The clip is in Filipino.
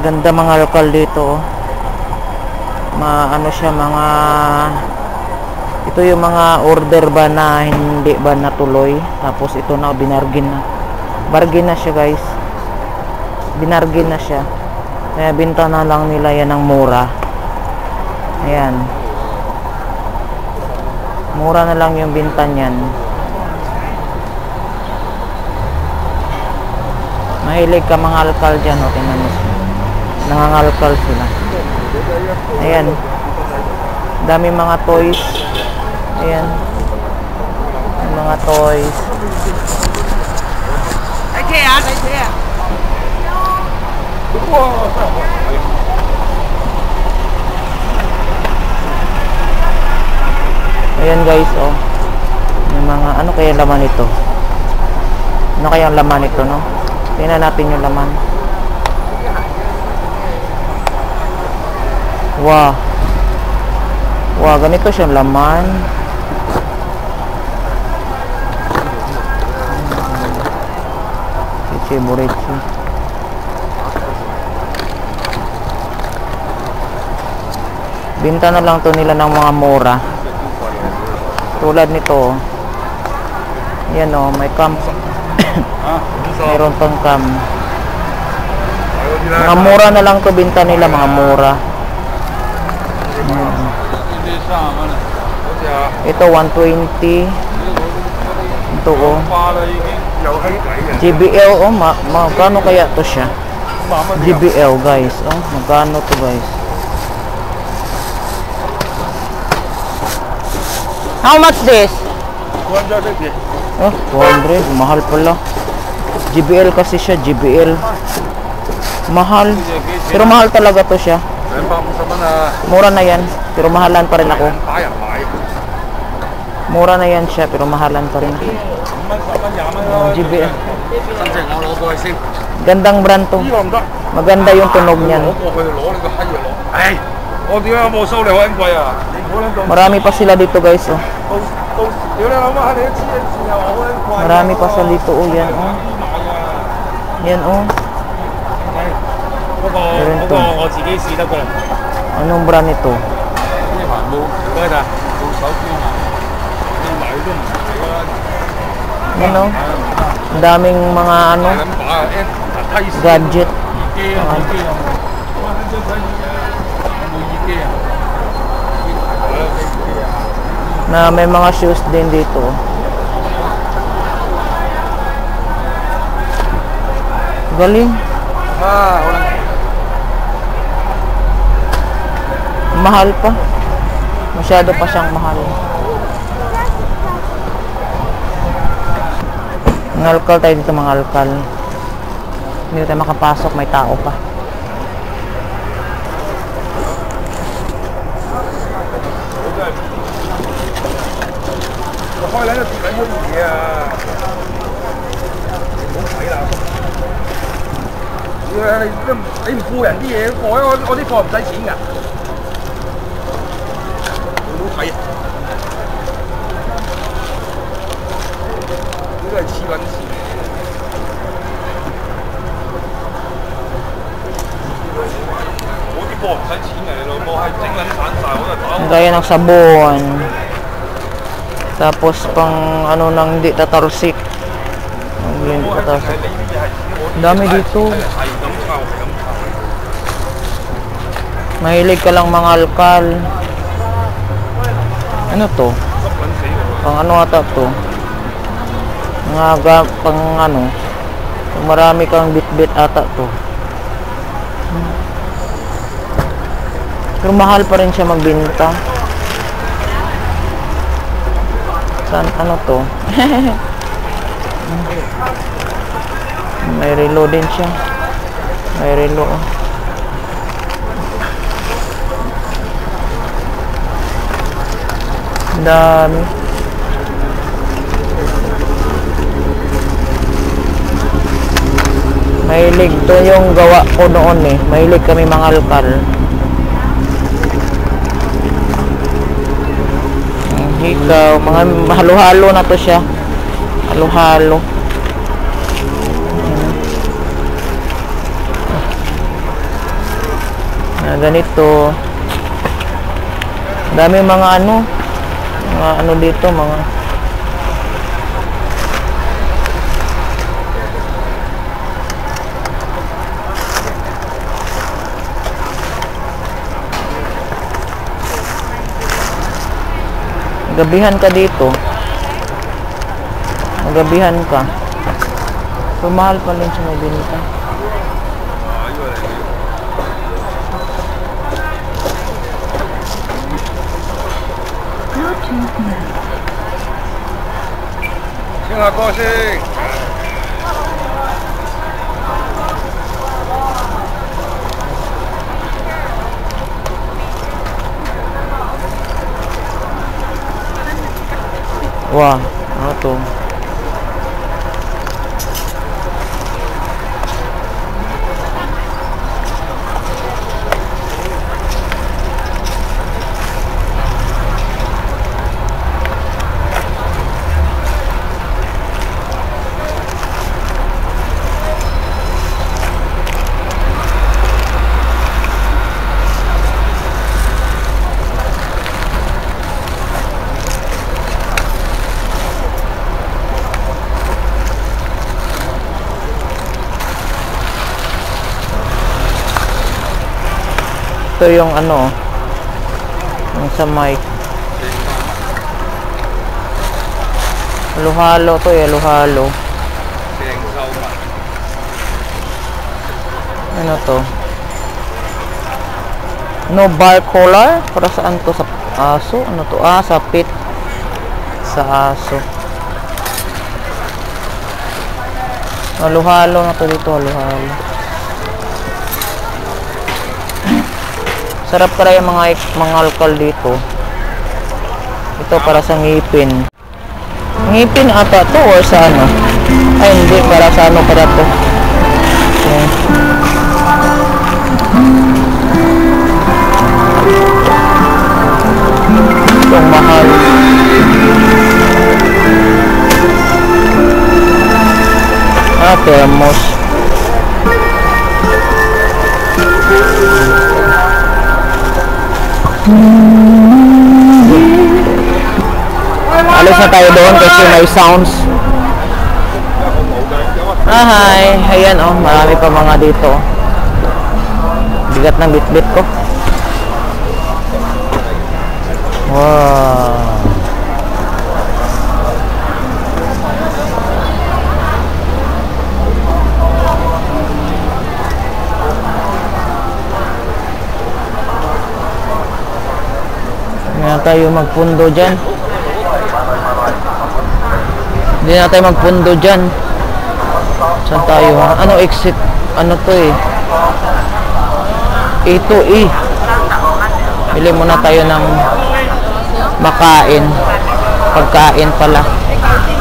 Ganda mga lokal dito. Ano siya, mga ito yung mga order ba na hindi ba natuloy, tapos ito na binargin na. Bargain na siya guys. Binargin na siya. Kaya binta na lang nila yan ng mura. Ayan. Mura na lang yung binta niyan. Mahilig ka mga alkal dyan, o tingnan mo. Nangangalkal sila. Ayan. Dami mga toys. Ayan. Mga toys. Ayan guys, oh. Yung mga, ano kaya laman ito? Ano kaya ang laman ito, no? Tingnan natin yung laman. Wow. Wow, ganito siyang laman. Chichi-burichi. Binta na lang to nila ng mga mura. Tulad nito. Yan o, may cam. Mayroon pang cam. Mga mura na lang to binta nila, mga mura. Ito 120. Ito oh. GBL oh, magkano kaya to siya? GBL guys, oh, magkano to guys? How much this? 250. Oh, 200, mahal pala. GBL kasi siya, GBL. Mahal. Pero mahal talaga to siya. Mura na yan, pero mahalan pa rin ako. Mura na yan siya, pero mahalan pa rin ako. GBL. Gandang brand to. Maganda yung tunog niyan. Marami pa sila dito guys, oh. Marami pa sila dito, oh, yan, oh. Yan, oh. Meron to. Anong brand ito? Yan, oh. Daming mga ano, gadget. Na may mga shoes din dito. Galing. Mahal pa. Masyado pa siyang mahal. Mga alkal tayo dito, mga alkal. Hindi tayo makapasok, may tao pa. 你唔付人啲嘢，我啲貨唔使錢㗎。你冇睇啊？呢個係黐撚線。我啲貨唔使錢㗎，你老母係整撚散晒，我就打。 Gaya ng sabon. Tapos pang ano nang di tatarsik. Dami dito. Mahilig ka lang mga alkal. Ano to? Pang ano ata to? Mga pang ano? Marami kang bit-bit ata to. Pero mahal pa rin siya magbenta. Saan ano to? May relo din siya. May relo. Dami. Mahilig to yung gawa ko noon eh. Mahilig kami mga alkal. Ikaw, mga halo-halo na to siya. Halo-halo. ganito. Dami mga ano dito, mga gabihan ka dito. Magabihan ka. So, mahal pa rin siya mabinita. Sing歌星。 Wah, ano to? Ito yung yung sa mic. Halo-halo to, halo-halo. Ano to? No bar collar? Para saan to? Sa aso? Ano to? Ah, sa pit. Sa aso. Halo-halo na to dito, halo-halo. Sarap pala yung mga alkal dito. Ito para sa ngipin. Ngipin ata to or sa ano? Ay hindi, para sa ano para to. Itong mahal. Thermos. Alis na tayo doon kasi may sounds. Hi. Ayan marami pa mga dito. Bigat ng bitbit ko. Wow. Hindi na tayo magpundo dyan. Hindi na tayo magpundo dyan. Saan tayo ha? Ano exit? Ano to A to E. Bili muna tayo ng makain. Pagkain pala.